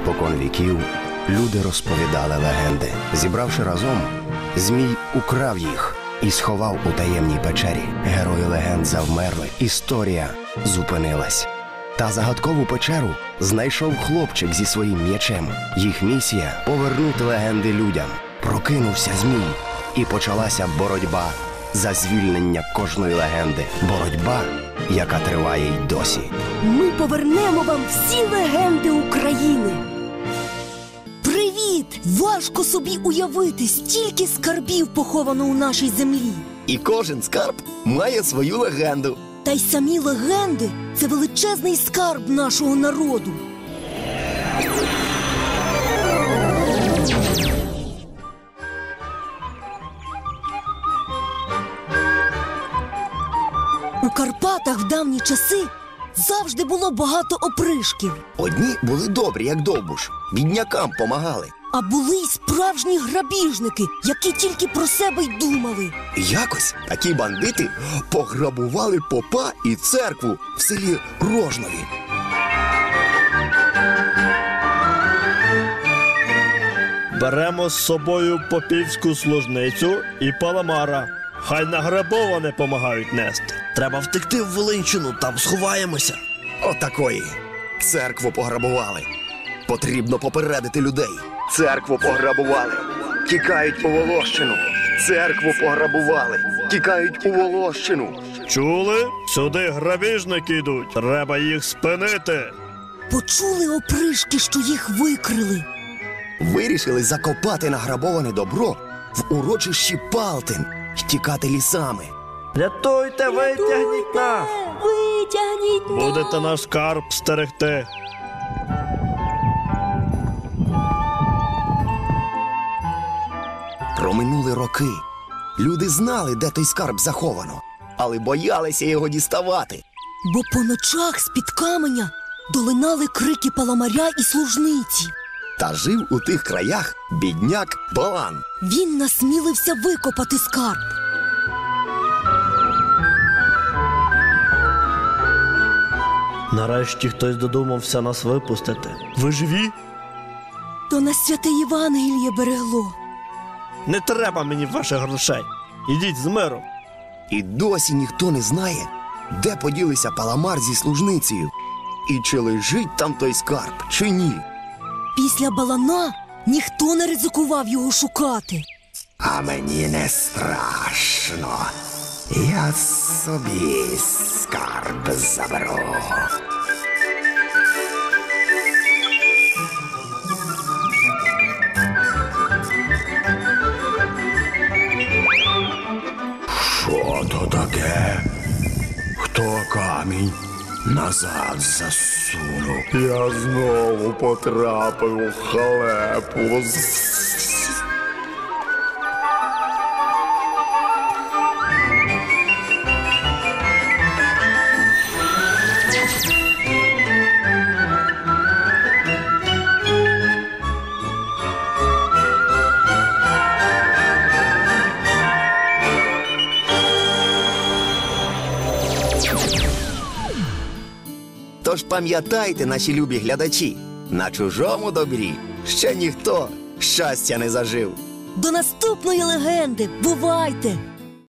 Спокон віків люди розповідали легенди. Зібравши разом, Змій украв їх і сховав у таємній печері. Герої легенд завмерли, історія зупинилась. Та загадкову печеру знайшов хлопчик зі своїм м'ячем. Їх місія – повернути легенди людям. Прокинувся Змій, і почалася боротьба за звільнення кожної легенди. Боротьба, яка триває й досі. Ми повернемо вам всі легенди України. Привіт! Важко собі уявити, стільки скарбів поховано у нашій землі. І кожен скарб має свою легенду. Та й самі легенди – це величезний скарб нашого народу. У Карпатах в давні часи завжди було багато опришків. Одні були добрі, як Довбуш, біднякам помагали. А були й справжні грабіжники, які тільки про себе й думали. Якось такі бандити пограбували попа і церкву в селі Рожнові. Беремо з собою попівську служницю і паламара. Хай награбоване помагають нести. Треба втекти в Волинщину, там сховаємося. Отакої. Церкву пограбували. Потрібно попередити людей. Церкву пограбували. Тікають у Волощину. Церкву пограбували. Тікають у Волощину. Чули? Сюди грабіжники йдуть. Треба їх спинити. Почули опришки, що їх викрили. Вирішили закопати награбоване добро в урочищі Палтин й тікати лісами. Рятуйте, витягніть нас! Витягніть нас! Будете наш скарб стерегти. Проминули роки. Люди знали, де той скарб заховано, але боялися його діставати. Бо по ночах з-під каменя долинали крики паламаря і служниці. Та жив у тих краях бідняк Балан. Він насмілився викопати скарб. Нарешті хтось додумався нас випустити. Ви живі? То нас святе Євангеліє берегло. Не треба мені ваших грошей. Ідіть з миром. І досі ніхто не знає, де поділися паламар зі служницею. І чи лежить там той скарб, чи ні. Після Балана ніхто не ризикував його шукати. А мені не страшно. Я собі скарб заберу. Що то таке? Хто камінь назад засунув? Я знову потрапив у халепу. Тож пам'ятайте, наші любі глядачі, на чужому добрі ще ніхто щастя не зажив. До наступної легенди! Бувайте!